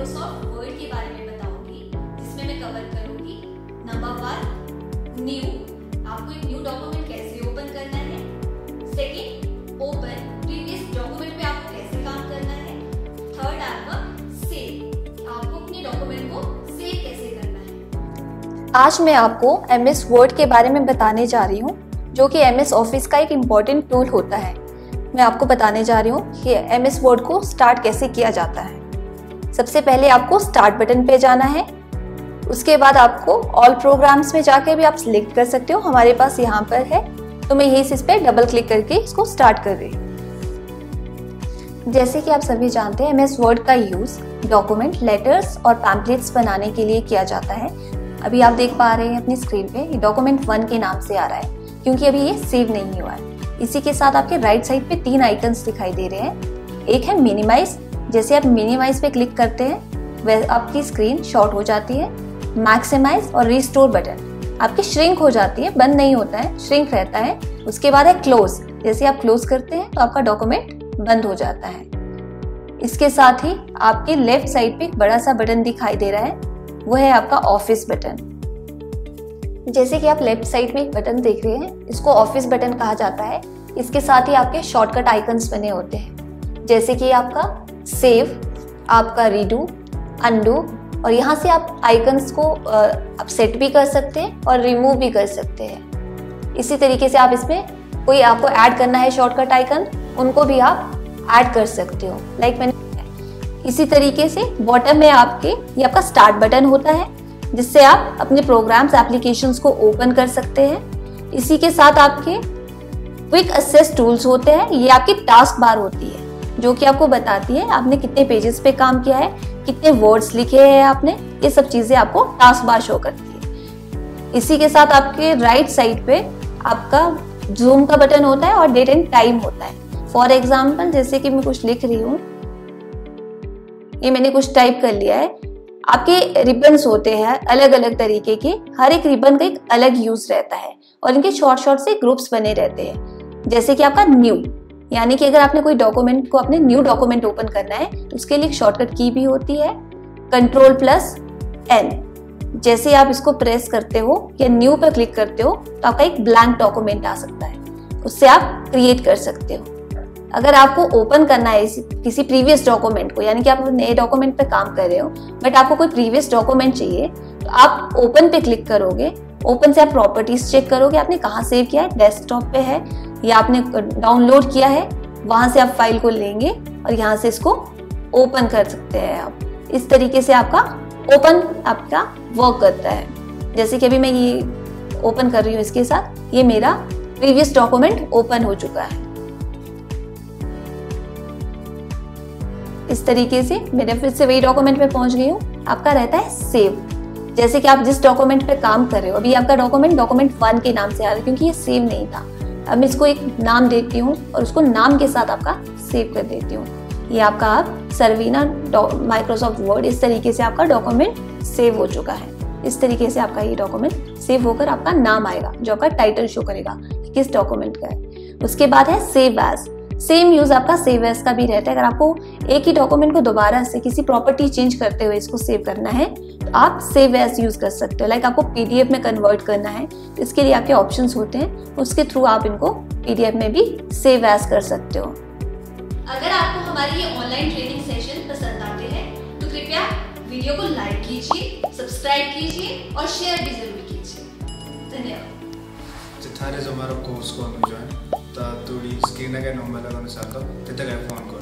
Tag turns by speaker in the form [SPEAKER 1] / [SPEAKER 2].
[SPEAKER 1] Microsoft word के बारे में बताऊंगी, जिसमें मैं कवर करूंगी नंबर 1 न्यू, आपको एक न्यू डॉक्यूमेंट कैसे ओपन करना है। सेकंड ओपन, प्रीवियस डॉक्यूमेंट पे आपको कैसे काम करना है। थर्ड आपका सेव, आपको अपने डॉक्यूमेंट को सेव कैसे करना है।
[SPEAKER 2] आज मैं आपको MS वर्ड के बारे में बताने जा रही हूँ, जो कि MS ऑफिस का एक इम्पॉर्टेंट टूल होता है। मैं आपको बताने जा रही हूँ कि MS वर्ड को स्टार्ट कैसे किया जाता है। सबसे पहले आपको स्टार्ट बटन पे जाना है। उसके बाद आपको ऑल प्रोग्राम्स में जाके भी आप सिलेक्ट कर सकते हो। हमारे पास यहाँ पर है, तो मैं यही इस पर डबल क्लिक करके इसको स्टार्ट कर रही हूँ। जैसे कि आप सभी जानते हैं, MS वर्ड का यूज़ डॉक्यूमेंट, लेटर्स और पैम्पलेट्स बनाने के लिए किया जाता है। अभी आप देख पा रहे हैं अपनी स्क्रीन पे, ये डॉक्यूमेंट 1 के नाम से आ रहा है क्योंकि अभी ये सेव नहीं हुआ है। इसी के साथ आपके राइट साइड पे 3 आइकन्स दिखाई दे रहे हैं। एक है मिनिमाइज, जैसे आप मिनिमाइज पे क्लिक करते हैं वह आपकी स्क्रीन शॉर्ट हो जाती है। मैक्सिमाइज और रिस्टोर बटन आपकी श्रिंक हो जाती है, बंद नहीं होता है, श्रिंक रहता है। उसके बाद है क्लोज, जैसे आप क्लोज करते हैं तो आपका डॉक्यूमेंट बंद हो जाता है। इसके साथ ही आपके लेफ्ट साइड पे एक बड़ा सा बटन दिखाई दे रहा है, वो है आपका ऑफिस बटन। जैसे कि आप लेफ्ट साइड में एक बटन देख रहे हैं, इसको ऑफिस बटन कहा जाता है। इसके साथ ही आपके शॉर्टकट आइकन्स बने होते हैं, जैसे कि आपका सेव, आपका रीडू, अनडू, और यहाँ से आप आइकन्स को आप सेट भी कर सकते हैं और रिमूव भी कर सकते हैं। इसी तरीके से आप इसमें कोई आपको ऐड करना है शॉर्टकट आइकन, उनको भी आप ऐड कर सकते हो। लाइक मैंने इसी तरीके से बॉटम में आपके ये आपका स्टार्ट बटन होता है, जिससे आप अपने प्रोग्राम्स, एप्लीकेशंस को ओपन कर सकते हैं। इसी के साथ आपके क्विक एक्सेस टूल्स होते हैं, ये आपकी टास्क बार होती है जो कि आपको बताती है आपने कितने पेजेस पे काम किया है, कितने वर्ड्स लिखे हैं आपने, ये सब चीजें आपको टास्क बार शो करती है। इसी के साथ आपके राइट साइड पे आपका जूम का बटन होता है और डेट एंड टाइम होता है। फॉर एग्जाम्पल, जैसे कि मैं कुछ लिख रही हूँ, ये मैंने कुछ टाइप कर लिया है। आपके रिबन्स होते हैं अलग अलग तरीके के, हर एक रिबन का एक अलग यूज रहता है और इनके शॉर्ट शॉर्ट से ग्रुप्स बने रहते हैं। जैसे कि आपका न्यू, यानी कि अगर आपने कोई डॉक्यूमेंट को, अपने न्यू डॉक्यूमेंट ओपन करना है तो उसके लिए एक शॉर्टकट की भी होती है, Ctrl+N। जैसे आप इसको प्रेस करते हो या न्यू पर क्लिक करते हो तो आपका एक ब्लैंक डॉक्यूमेंट आ सकता है, उससे आप क्रिएट कर सकते हो। अगर आपको ओपन करना है किसी प्रीवियस डॉक्यूमेंट को, यानी कि आप नए डॉक्यूमेंट पे काम कर रहे हो बट आपको कोई प्रीवियस डॉक्यूमेंट चाहिए, तो आप ओपन पे क्लिक करोगे। ओपन से आप प्रॉपर्टीज चेक करोगे, आपने कहाँ सेव किया है, डेस्कटॉप पे है या आपने डाउनलोड किया है, वहां से आप फाइल को लेंगे और यहाँ से इसको ओपन कर सकते हैं आप। इस तरीके से आपका ओपन आपका वर्क करता है। जैसे कि अभी मैं ये ओपन कर रही हूँ, इसके साथ ये मेरा प्रीवियस डॉक्यूमेंट ओपन हो चुका है। इस तरीके से मैं फिर से वही डॉक्यूमेंट पे पहुंच गई हूँ। आपका रहता है सेव, जैसे कि आप जिस डॉक्यूमेंट पे काम कर रहे हो, अभी आपका डॉक्यूमेंट 1 के नाम से आ रहा है क्योंकि ये सेव नहीं था। अब मैं इसको एक नाम देती हूँ और उसको नाम के साथ आपका सेव कर देती हूँ। ये आपका आप सर्विना माइक्रोसॉफ्ट वर्ड, इस तरीके से आपका डॉक्यूमेंट सेव हो चुका है। इस तरीके से आपका ये डॉक्यूमेंट सेव होकर आपका नाम आएगा, जो आपका टाइटल शो करेगा कि किस डॉक्यूमेंट का है। उसके बाद है सेव एज। सेम यूज आपका सेव एज का भी रहता है। अगर आपको एक ही डॉक्यूमेंट को दोबारा से किसी प्रॉपर्टी चेंज करते हुए इसको सेव करना है तो आप सेव एज यूज कर सकते हो। लाइक आपको PDF में कन्वर्ट करना है तो इसके लिए आपके ऑप्शंस होते हैं, उसके थ्रू आप इनको PDF में भी सेव एज कर सकते हो।
[SPEAKER 1] अगर आपको हमारी ये ऑनलाइन ट्रेनिंग सेशन पसंद आते हैं तो कृपया वीडियो को लाइक कीजिए, सब्सक्राइब कीजिए और शेयर भी जरूर कीजिए। धन्यवाद।
[SPEAKER 3] थारे जो हमारा कोर्स को जॉइन ता थोड़ी स्क्रीन के नंबर लगाने साथ तो तेरे फोन कर